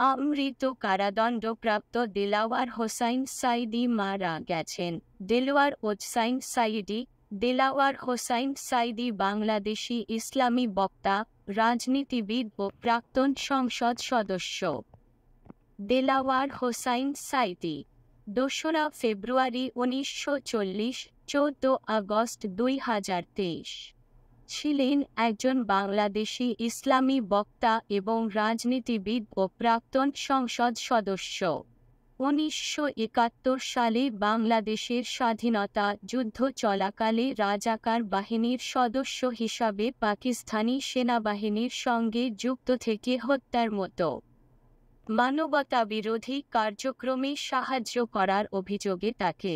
আমৃত্যু কারাদণ্ডপ্রাপ্ত দেলাওয়ার হোসাইন সাইদি মারা গেছেন। দেলওয়ার হোসাইন সাইদি। দেলাওয়ার হোসাইন সাইদি বাংলাদেশি ইসলামী বক্তা, রাজনীতিবিদ ও প্রাক্তন সংসদ সদস্য। দেলাওয়ার হোসাইন সাইদি 2রা ফেব্রুয়ারি 1940, 14 আগস্ট 2023 ছিলেন একজন বাংলাদেশি ইসলামী বক্তা এবং রাজনীতিবিদ ও প্রাক্তন সংসদ সদস্য। 1971 সালে বাংলাদেশের স্বাধীনতা যুদ্ধ চলাকালে রাজাকার বাহিনীর সদস্য হিসাবে পাকিস্তানি সেনাবাহিনীর সঙ্গে যুক্ত থেকে হত্যার মতো মানবতাবিরোধী কার্যক্রমে সাহায্য করার অভিযোগে তাকে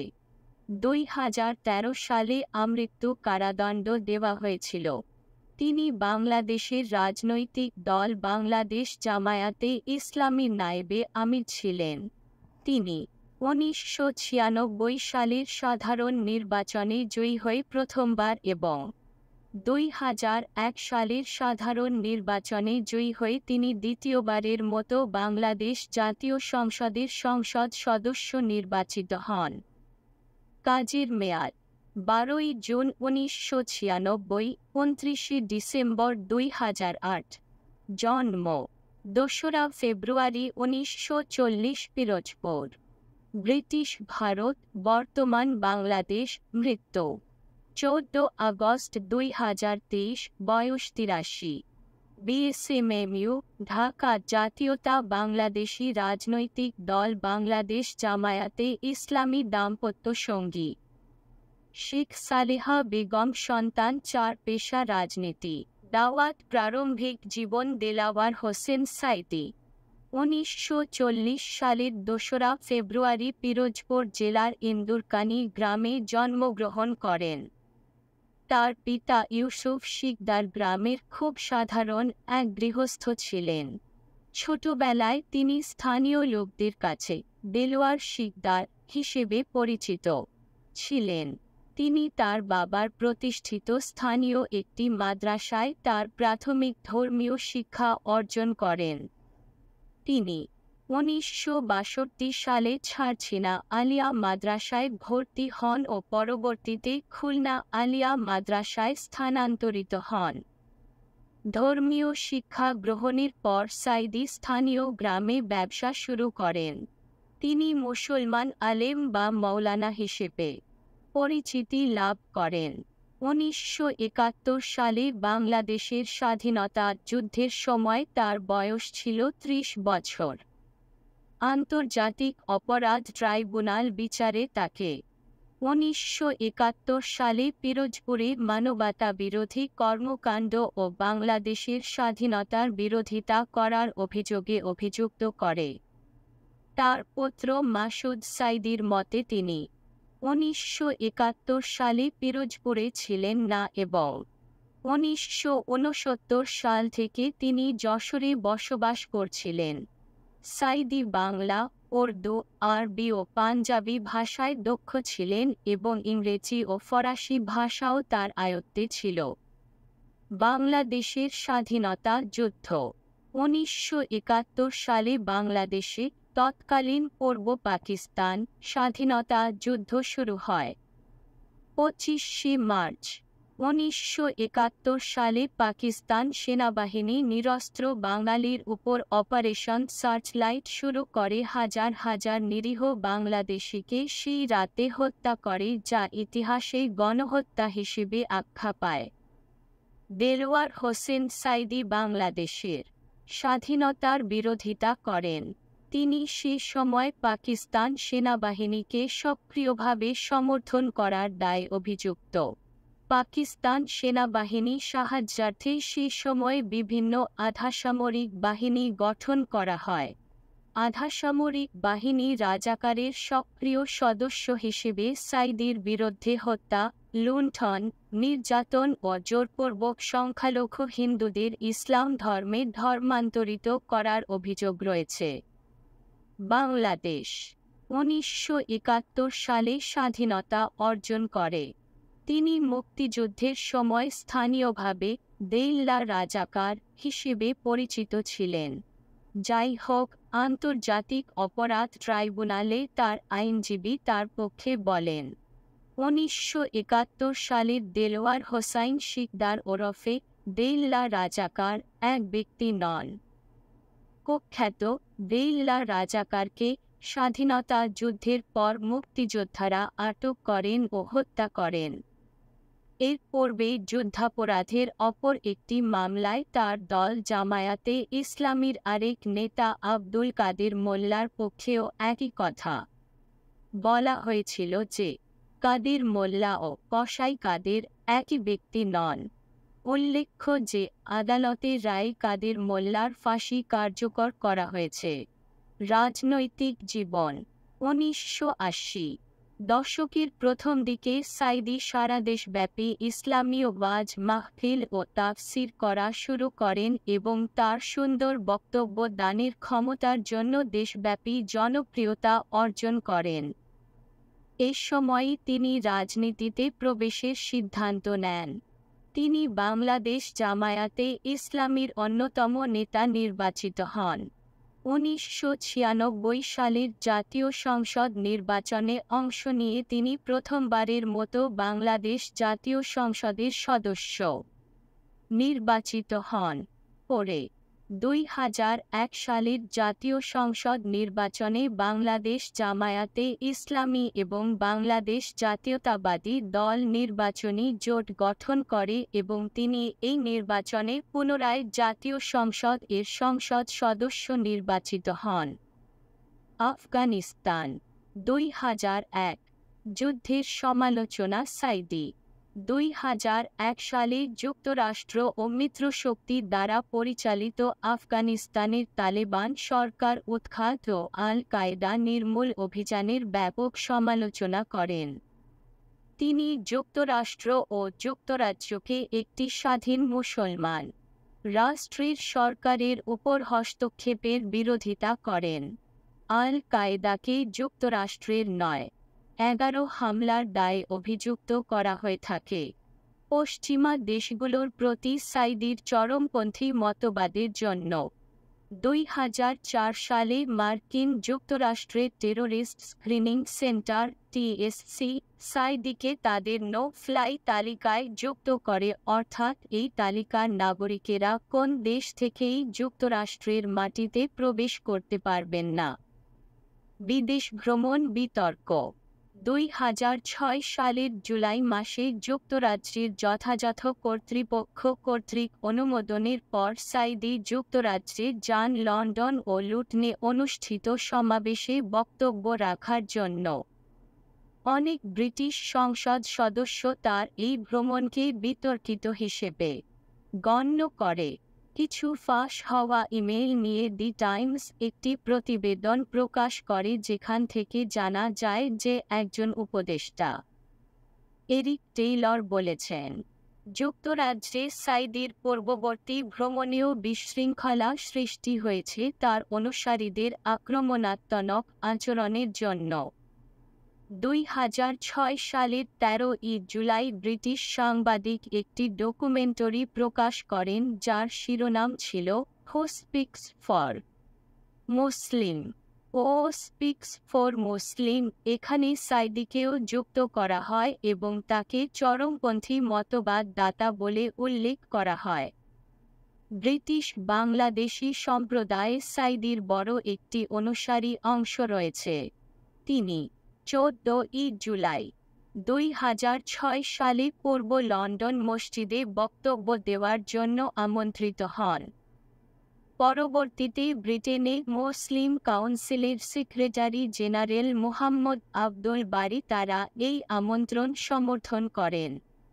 2013 সালে আমৃত্যু কারাদণ্ড দেওয়া হয়েছিল। তিনি বাংলাদেশের রাজনৈতিক দল বাংলাদেশ জামায়াতে ইসলামী নায়েবে আমির ছিলেন। তিনি 1996 সালের সাধারণ নির্বাচনে জয়ী হয়ে প্রথমবার এবং 2001 সালের সাধারণ নির্বাচনে জয়ী হয়ে তিনি দ্বিতীয়বারের মতো বাংলাদেশ জাতীয় সংসদের সংসদ সদস্য নির্বাচিত হন। কাজের মেয়াদ 12 জুন 1996, 29 ডিসেম্বর 2008। জন্ম 2রা ফেব্রুয়ারি 1940, পিরোজপুর, ব্রিটিশ ভারত, বর্তমান বাংলাদেশ। মৃত্যু 14 আগস্ট 2023, বয়স 83। বিএসএমএমইউ, ঢাকা। জাতীয়তা বাংলাদেশি রাজনৈতিক দল বাংলাদেশ জামায়াতে ইসলামী। দাম্পত্য সঙ্গী শেখ সালেহা বেগম। সন্তান 4। পেশা রাজনীতি। দাওয়াত। প্রারম্ভিক জীবন দেলাওয়ার হোসেন সাইদি 1940 সালের 2রা ফেব্রুয়ারি পিরোজপুর জেলার ইন্দুরকানী গ্রামে জন্মগ্রহণ করেন। তার পিতা ইউসুফ শিকদার গ্রামের খুব সাধারণ এক গৃহস্থ ছিলেন। ছোটবেলায় তিনি স্থানীয় লোকদের কাছে দেলওয়ার শিকদার হিসেবে পরিচিত ছিলেন। তিনি তার বাবার প্রতিষ্ঠিত স্থানীয় একটি মাদ্রাসায় তার প্রাথমিক ধর্মীয় শিক্ষা অর্জন করেন। তিনি 1962 সালে ছারছিনা আলিয়া মাদ্রাসায় ভর্তি হন ও পরবর্তীতে খুলনা আলিয়া মাদ্রাসায় স্থানান্তরিত হন। ধর্মীয় শিক্ষা গ্রহণের পর সাইদি স্থানীয় গ্রামে ব্যবসা শুরু করেন। তিনি মুসলমান আলেম বা মওলানা হিসেবে পরিচিতি লাভ করেন। 1971 সালে বাংলাদেশের স্বাধীনতা যুদ্ধের সময় তার বয়স ছিল 30 বছর। আন্তর্জাতিক অপরাধ ট্রাইব্যুনাল বিচারে তাকে 1971 সালে পিরোজপুরে মানবতাবিরোধী কর্মকাণ্ড ও বাংলাদেশের স্বাধীনতার বিরোধিতা করার অভিযোগে অভিযুক্ত করে। তার পুত্র মাসুদ সাইদির মতে তিনি 1971 সালে পিরোজপুরে ছিলেন না এবং 1969 সাল থেকে তিনি যশোরে বসবাস করছিলেন। সাইদি বাংলা, উর্দু, আরবি ও পাঞ্জাবি ভাষায় দক্ষ ছিলেন এবং ইংরেজি ও ফরাসি ভাষাও তার আয়ত্তে ছিল। বাংলাদেশের স্বাধীনতা যুদ্ধ 1971 সালে বাংলাদেশে তৎকালীন পূর্ব পাকিস্তান স্বাধীনতা যুদ্ধ শুরু হয়। 25শে মার্চ 1971 সালে পাকিস্তান সেনাবাহিনী নিরস্ত্র বাঙালির উপর অপারেশন সার্চলাইট শুরু করে হাজার হাজার নিরীহ বাংলাদেশিকে সেই রাতে হত্যা করে, যা ইতিহাসে গণহত্যা হিসেবে আখ্যা পায়। দেলওয়ার হোসেন সাইদি বাংলাদেশের স্বাধীনতার বিরোধিতা করেন। তিনি সে সময় পাকিস্তান সেনাবাহিনীকে সক্রিয়ভাবে সমর্থন করার দায়ে অভিযুক্ত। পাকিস্তান সেনাবাহিনী সাহায্যার্থে সে সময় বিভিন্ন আধাসামরিক বাহিনী গঠন করা হয়। আধাসামরিক বাহিনী রাজাকারের সক্রিয় সদস্য হিসেবে সাইদির বিরুদ্ধে হত্যা, লুণ্ঠন, নির্যাতন ও জোরপূর্বক সংখ্যালঘু হিন্দুদের ইসলাম ধর্মে ধর্মান্তরিত করার অভিযোগ রয়েছে। বাংলাদেশ 1971 সালে স্বাধীনতা অর্জন করে। তিনি মুক্তিযুদ্ধের সময় স্থানীয়ভাবে দেলওয়ার রাজাকার হিসেবে পরিচিত ছিলেন। যাই হোক, আন্তর্জাতিক অপরাধ ট্রাইব্যুনালে তার আইনজীবী তার পক্ষে বলেন। 1971 সালের দেলওয়ার হোসাইন শিকদার ওরফে দেল্লা রাজাকার এক ব্যক্তি নন। কুখ্যাত দেল্লা রাজাকারকে স্বাধীনতা যুদ্ধের পর মুক্তিযোদ্ধারা আটক করেন ও হত্যা করেন। এর পূর্বে যুদ্ধাপরাধের অপর একটি মামলায় তার দল জামায়াতে ইসলামীর আরেক নেতা আব্দুল কাদের মোল্লার পক্ষেও একই কথা বলা হয়েছিল যে কাদের মোল্লা ও কসাই কাদের একই ব্যক্তি নন। উল্লেখ্য যে আদালতের রায়ে কাদের মোল্লার ফাঁসি কার্যকর করা হয়েছে। রাজনৈতিক জীবন 1980 দশকের প্রথম দিকে সাইদী সারা দেশব্যাপী ইসলামী ওয়াজ মাহফিল ও তাফসির করা শুরু করেন এবং তার সুন্দর বক্তব্য দানের ক্ষমতার জন্য দেশব্যাপী জনপ্রিয়তা অর্জন করেন। এ সময়ই তিনি রাজনীতিতে প্রবেশের সিদ্ধান্ত নেন। তিনি বাংলাদেশ জামায়াতে ইসলামীর অন্যতম নেতা নির্বাচিত হন। 1996 সালের জাতীয় সংসদ নির্বাচনে অংশ নিয়ে তিনি প্রথমবারের মতো বাংলাদেশ জাতীয় সংসদের সদস্য নির্বাচিত হন। পরে 2001 সালের জাতীয় সংসদ নির্বাচনে বাংলাদেশ জামায়াতে ইসলামী এবং বাংলাদেশ জাতীয়তাবাদী দল নির্বাচনী জোট গঠন করে এবং তিনি এই নির্বাচনে পুনরায় জাতীয় সংসদ এর সংসদ সদস্য নির্বাচিত হন। আফগানিস্তান 2001 যুদ্ধের সমালোচনা সাইদী 2001 সালে যুক্তরাষ্ট্র ও মিত্রশক্তি দ্বারা পরিচালিত আফগানিস্তানের তালেবান সরকার উৎখাত ও আল কায়দা নির্মূল অভিযানের ব্যাপক সমালোচনা করেন। তিনি যুক্তরাষ্ট্র ও যুক্তরাজ্যকে একটি স্বাধীন মুসলমান রাষ্ট্রের সরকারের উপর হস্তক্ষেপের বিরোধিতা করেন। আল কায়দাকে যুক্তরাষ্ট্রের নয় 11 হামলার দায়ে অভিযুক্ত করা হয়ে থাকে। পশ্চিমা দেশগুলোর প্রতি সাইদীর চরমপন্থী মতবাদের জন্য 2004 সালে মার্কিন যুক্তরাষ্ট্রের টেরোরিস্ট স্ক্রিনিং সেন্টার টিএসসি সাইদীকে তাদের নো ফ্লাই তালিকায় যুক্ত করে, অর্থাৎ এই তালিকার নাগরিকেরা কোন দেশ থেকেই যুক্তরাষ্ট্রের মাটিতে প্রবেশ করতে পারবেন না। বিদেশ ভ্রমণ বিতর্ক 2006 সালের জুলাই মাসে যুক্তরাজ্যের যথাযথ কর্তৃপক্ষ কর্তৃক অনুমোদনের পর সাইদী যুক্তরাজ্যে যান লন্ডন ও লুটনে অনুষ্ঠিত সমাবেশে বক্তব্য রাখার জন্য। অনেক ব্রিটিশ সংসদ সদস্য তার এই ভ্রমণকে বিতর্কিত হিসেবে গণ্য করে। কিছু ফাঁস হওয়া ইমেইল নিয়ে দি টাইমস একটি প্রতিবেদন প্রকাশ করে যেখান থেকে জানা যায় যে একজন উপদেষ্টা এরিক টেইলর বলেছেন, যুক্তরাজ্যে সাইদীর পূর্ববর্তী ভ্রমণেও বিশৃঙ্খলা সৃষ্টি হয়েছে তার অনুসারীদের আক্রমণাত্মক আচরণের জন্য। 2006 সালের 13 জুলাই ব্রিটিশ সাংবাদিক একটি ডকুমেন্টারি প্রকাশ করেন যার শিরোনাম ছিল হু স্পিক্স ফর মুসলিম ও স্পিক্স ফর মুসলিম। এখানে সাইদীকেও যুক্ত করা হয় এবং তাকে চরমপন্থী মতবাদ দাতা বলে উল্লেখ করা হয়। ব্রিটিশ বাংলাদেশি সম্প্রদায়ে সাইদীর বড় একটি অনুসারী অংশ রয়েছে। তিনি 14 জুলাই 2006 সালে পূর্ব লন্ডন মসজিদে বক্তব্য দেওয়ার জন্য আমন্ত্রিত হন। পরবর্তীতে ব্রিটেনে মুসলিম কাউন্সিলের সেক্রেটারি জেনারেল মুহাম্মদ আব্দুল বারী তারা এই আমন্ত্রণ সমর্থন করেন।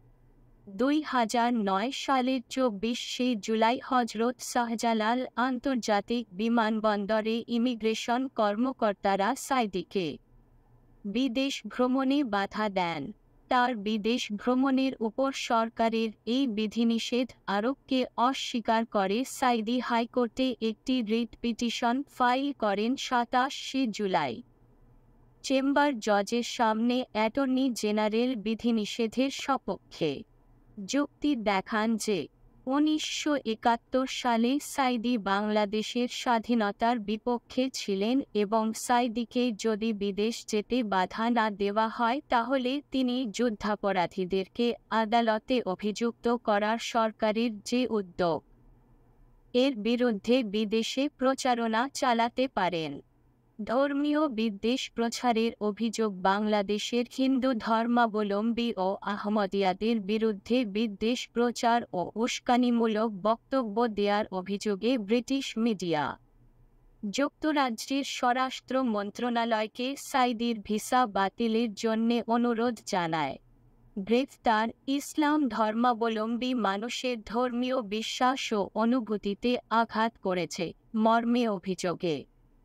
2009 সালের 24 জুলাই হজরত শাহজালাল আন্তর্জাতিক বিমানবন্দরে ইমিগ্রেশন কর্মকর্তারা সাইদীকে বিদেশ ভ্রমণে বাধা দেন। তার বিদেশ ভ্রমণের উপর সরকারের এই বিধিনিষেধ আরোপকে অস্বীকার করে সাইদী হাইকোর্টে একটি রিট পিটিশন ফাইল করেন 27 জুলাই। চেম্বার জজের সামনে অ্যাটর্নি জেনারেল বিধিনিষেধের সপক্ষে যুক্তি দেখান যে 1971 সালে সাইদী বাংলাদেশের স্বাধীনতার বিপক্ষে ছিলেন এবং সাইদীকে যদি বিদেশ যেতে বাধা না দেওয়া হয় তাহলে তিনি যুদ্ধাপরাধীদেরকে আদালতে অভিযুক্ত করার সরকারের যে উদ্যোগ এর বিরুদ্ধে বিদেশে প্রচারণা চালাতে পারেন। ধর্মীয় বিদ্বেষ প্রচারের অভিযোগ বাংলাদেশের হিন্দু ধর্মাবলম্বী ও আহমদিয়াদের বিরুদ্ধে বিদ্বেষ প্রচার ও উস্কানিমূলক বক্তব্য দেওয়ার অভিযোগে ব্রিটিশ মিডিয়া যুক্তরাজ্যের স্বরাষ্ট্র মন্ত্রণালয়কে সাইদীর ভিসা বাতিলের জন্য অনুরোধ জানায়। গ্রেফতার ইসলাম ধর্মাবলম্বী মানুষের ধর্মীয় বিশ্বাস ও অনুভূতিতে আঘাত করেছে মর্মে অভিযোগে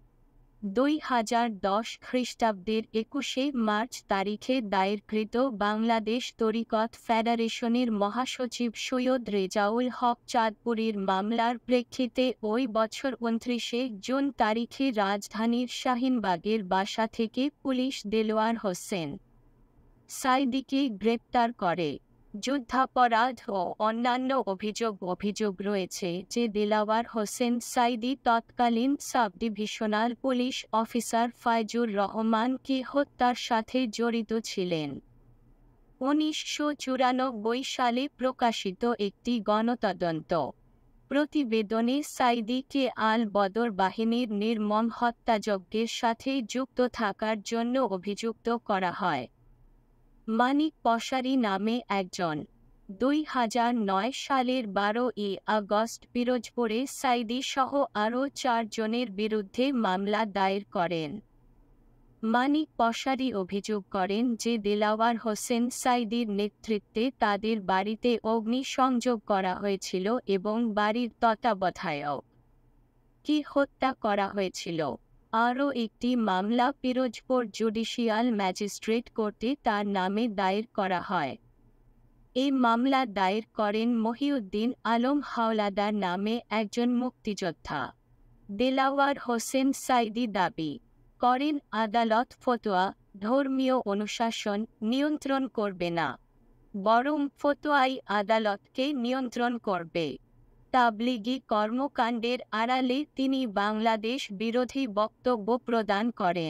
2010 খ্রিস্টাব্দের 21শে মার্চ তারিখে দায়েরকৃত বাংলাদেশ তরিকত ফেডারেশনের মহাসচিব সৈয়দ রেজাউল হক চাঁদপুরীর মামলার প্রেক্ষিতে ওই বছর 29শে জুন তারিখে রাজধানীর শাহিনবাগের বাসা থেকে পুলিশ দেলওয়ার হোসেন সাইদীকে গ্রেপ্তার করে। যুদ্ধাপরাধ ও অন্যান্য অভিযোগ রয়েছে যে দেলওয়ার হোসেন সাইদী তৎকালীন sub divisional police officer Faizur রহমানকে হত্যার সাথে জড়িত ছিলেন। 1994 সালে প্রকাশিত একটি গণতদন্ত প্রতিবেদনে সাইদীকে আল বদর বাহিনীর নির্মম হত্যাযজ্ঞের সাথে যুক্ত থাকার জন্য অভিযুক্ত করা হয়। মানিক পশারি নামে একজন 2009 সালের 12 আগস্ট পিরোজপুরে সাইদী সহ আরও 4 জনের বিরুদ্ধে মামলা দায়ের করেন। মানিক পশারি অভিযোগ করেন যে দেলওয়ার হোসেন সাইদীর নেতৃত্বে তাদের বাড়িতে অগ্নিসংযোগ করা হয়েছিল এবং বাড়ির তত্ত্বাবধায়ককে হত্যা করা হয়েছিল। আরও একটি মামলা পিরোজপুর জুডিশিয়াল ম্যাজিস্ট্রেট কোর্টে তার নামে দায়ের করা হয়। এই মামলা দায়ের করেন মহিউদ্দিন আলম হাওলাদার নামে একজন মুক্তিযোদ্ধা। দেলওয়ার হোসেন সাইদী দাবি করেন আদালত ফতোয়া ধর্মীয় অনুশাসন নিয়ন্ত্রণ করবে না, বরং ফতোয়াই আদালতকে নিয়ন্ত্রণ করবে। তাবলিগি কর্মকাণ্ডের আড়ালে তিনি বাংলাদেশ বিরোধী বক্তব্য প্রদান করেন।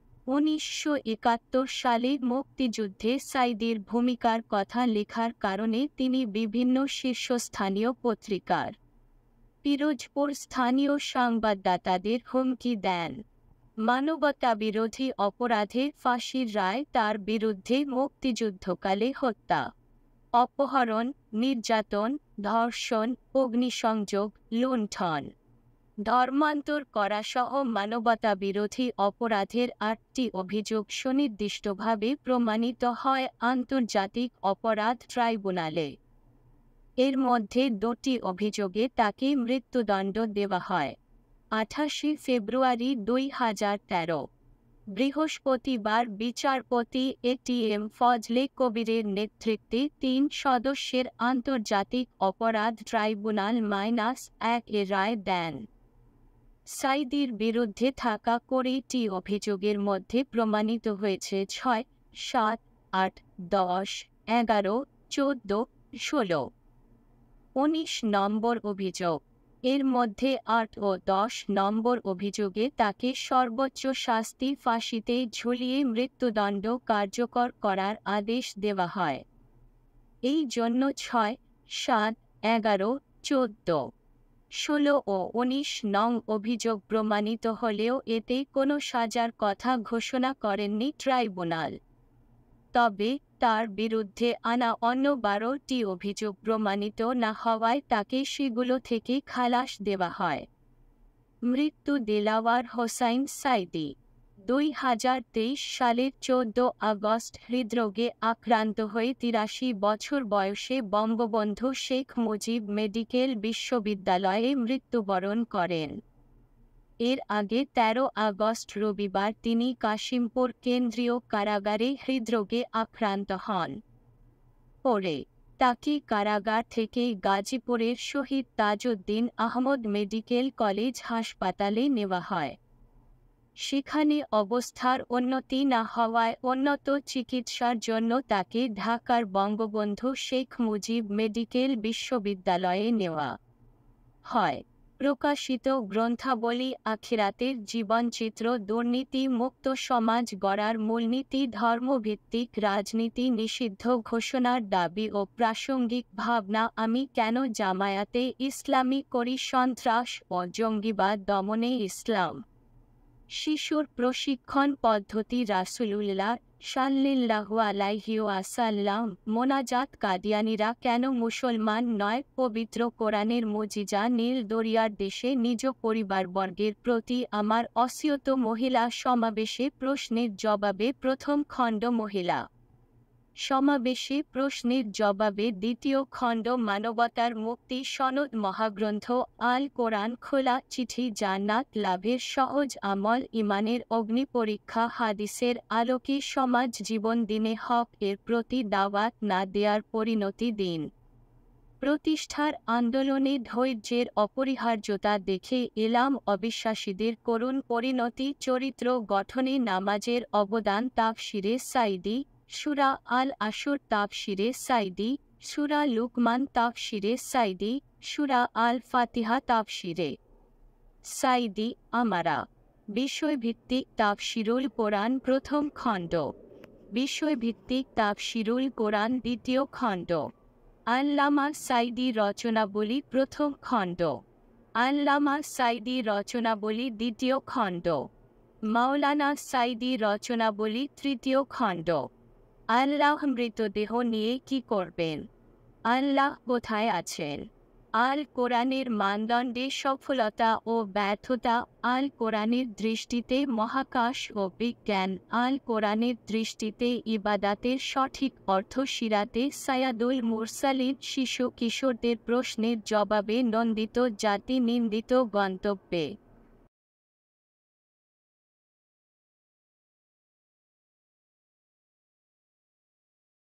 1971 সালে মুক্তিযুদ্ধে সাইদীর ভূমিকার কথা লেখার কারণে তিনি বিভিন্ন শীর্ষস্থানীয় পত্রিকার পিরোজপুর স্থানীয় সংবাদদাতাদের হুমকি দেন। মানবতাবিরোধী অপরাধে ফাঁসির রায় তার বিরুদ্ধে মুক্তিযুদ্ধকালে হত্যা, অপহরণ, নির্যাতন, ধর্ষণ, অগ্নিসংযোগ, লুণ্ঠন, ধর্মান্তর করাসহ মানবতাবিরোধী অপরাধের 8টি অভিযোগ সুনির্দিষ্টভাবে প্রমাণিত হয় আন্তর্জাতিক অপরাধ ট্রাইব্যুনালে। এর মধ্যে 2টি অভিযোগে তাকে মৃত্যুদণ্ড দেওয়া হয়। 28 ফেব্রুয়ারি 2013 বৃহস্পতিবার বিচারপতি এটিএম ফজলে কবিরের নেতৃত্বে 3 সদস্যের আন্তর্জাতিক অপরাধ ট্রাইব্যুনাল -1 এর রায় দেন। সাইদীর বিরুদ্ধে থাকা 20টি অভিযোগের মধ্যে প্রমাণিত হয়েছে 6, 7, 8, 10, 11, 14, 16, 19 নম্বর অভিযোগ। এর মধ্যে 8 ও 10 নম্বর অভিযোগে তাকে সর্বোচ্চ শাস্তি ফাঁসিতে ঝুলিয়ে মৃত্যুদণ্ড কার্যকর করার আদেশ দেওয়া হয়। এই জন্য 6, 7, 11, 14, 16 ও 19 নং অভিযোগ প্রমাণিত হলেও এতে কোনো সাজার কথা ঘোষণা করেননি ট্রাইব্যুনাল। তবে তার বিরুদ্ধে আনা অন্য 12টি অভিযোগ প্রমাণিত না হওয়ায় তাকে সেগুলো থেকে খালাস দেওয়া হয়। মৃত্যু দেলওয়ার হোসাইন সাইদী 2023 সালের 14 আগস্ট হৃদরোগে আক্রান্ত হয়ে 83 বছর বয়সে বঙ্গবন্ধু শেখ মুজিব মেডিকেল বিশ্ববিদ্যালয়ে মৃত্যুবরণ করেন। এর আগে 13 আগস্ট রবিবার তিনি কাশিমপুর কেন্দ্রীয় কারাগারে হৃদরোগে আক্রান্ত হন। পরে তাকে কারাগার থেকে গাজীপুরের শহীদ তাজউদ্দিন আহমদ মেডিকেল কলেজ হাসপাতালে নেওয়া হয়। সেখানে অবস্থার উন্নতি না হওয়ায় উন্নত চিকিৎসার জন্য তাকে ঢাকার বঙ্গবন্ধু শেখ মুজিব মেডিকেল বিশ্ববিদ্যালয়ে নেওয়া হয়। প্রকাশিত গ্রন্থাবলী আখিরাতের জীবনচিত্র, দুর্নীতি মুক্ত সমাজ গড়ার মূলনীতি, ধর্মভিত্তিক রাজনীতি নিষিদ্ধ ঘোষণার দাবি ও প্রাসঙ্গিক ভাবনা, আমি কেন জামায়াতে ইসলামী করি, সন্ত্রাস ও জঙ্গিবাদ দমনে ইসলাম, শিশুর প্রশিক্ষণ পদ্ধতি, রাসূলুল্লাহ সাল্লাল্লাহু আলাইহি ওয়াসাল্লাম মোনাজাত, কাদিয়ানীরা কেন মুসলমান নয়, পবিত্র কোরআনের মুজিজা, নীল দরিয়ার দেশে নিজ পরিবারবর্গের প্রতি আমার অসিয়ত, মহিলা সমাবেশে প্রশ্নের জবাবে প্রথম খণ্ড, মহিলা সমাবেশে প্রশ্নের জবাবে দ্বিতীয় খণ্ড, মানবতার মুক্তি সনদ, মহাগ্রন্থ আল কোরআন, খোলা চিঠি, জান্নাত লাভের সহজ আমল, ইমানের অগ্নি পরীক্ষা, হাদিসের আলোকে সমাজ জীবন, দিনে হক এর প্রতি দাওয়াত না দেয়ার পরিণতি, দিন প্রতিষ্ঠার আন্দোলনে ধৈর্যের অপরিহার্যতা দেখে এলাম, অবিশ্বাসীদের করুণ পরিণতি, চরিত্র গঠনে নামাজের অবদান, তাফসিরে সাইদি, সূরা আল আসর তাফসিরে সাইদি, সূরা লুকমান তাফসিরে সাইদি, সূরা আল ফাতিহা তাফসিরে সাইদি, আমারা বিষয়ভিত্তিক তাফসিরুল কোরআন প্রথম খণ্ড, বিষয়ভিত্তিক তাফসিরুল কোরআন দ্বিতীয় খণ্ড, আল্লামা সাইদি রচনাবলী প্রথম খণ্ড, আল্লামা সাইদি রচনাবলী দ্বিতীয় খণ্ড, মওলানা সাইদি রচনাবলী তৃতীয় খণ্ড, আল্লাহ মৃতদেহ নিয়ে কি করবেন, আল্লাহ কোথায় আছেন, আল কোরআনের মানদণ্ডে সফলতা ও ব্যর্থতা, আল কোরআনের দৃষ্টিতে মহাকাশ ও বিজ্ঞান, আল কোরআনের দৃষ্টিতে ইবাদাতের সঠিক অর্থ, সিরাতে সায়াদুল মুরসালিন, শিশু কিশোরদের প্রশ্নের জবাবে নন্দিত জাতি, নিন্দিত গন্তব্যে।